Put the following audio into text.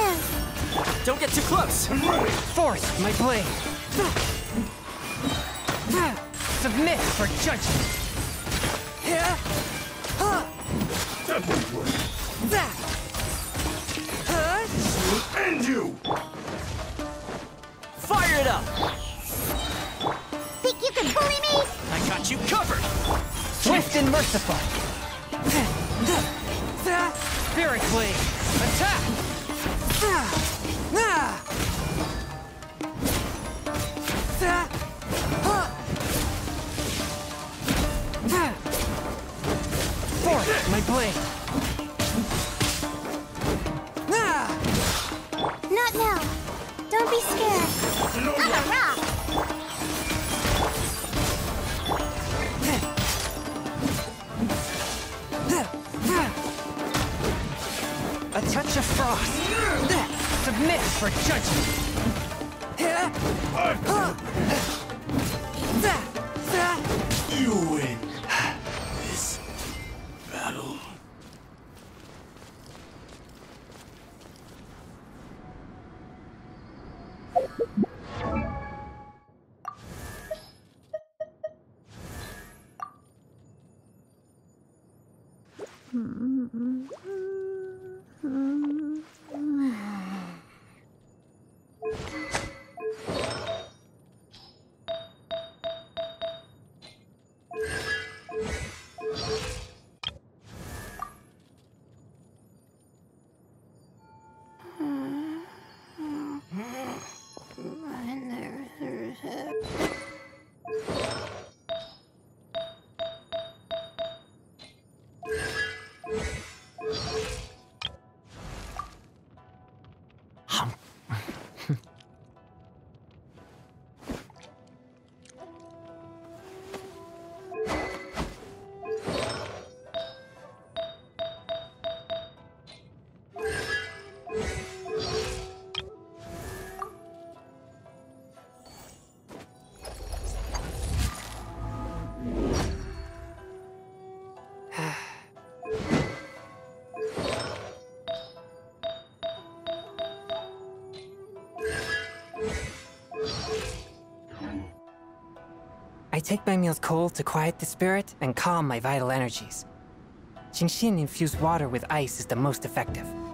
scared. Don't get too close. Force my blade. Submit for judgment. That won't work. We'll end you! Fire it up! Think you can bully me? I got you covered! Swift and merciful. Spirit blade. Attack! Force my blade. Not now. Don't be scared. I'm a rock. A touch of frost. Submit for judgment. You win this battle. I take my meals cold to quiet the spirit and calm my vital energies. Genshin infused water with ice is the most effective.